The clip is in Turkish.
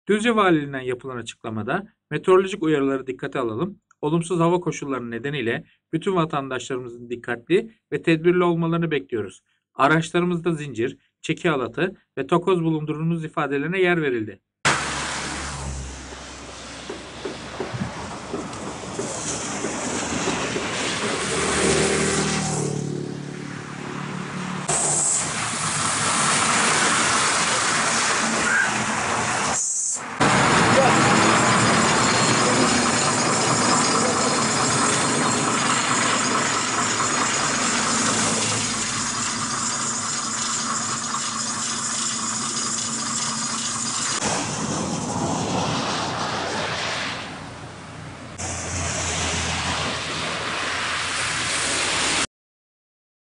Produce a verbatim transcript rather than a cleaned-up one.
Düzce Valiliğinden yapılan açıklamada meteorolojik uyarıları dikkate alalım. Olumsuz hava koşulları nedeniyle bütün vatandaşlarımızın dikkatli ve tedbirli olmalarını bekliyoruz. Araçlarımızda zincir, çeki halatı ve tokoz bulundurunuz ifadelerine yer verildi.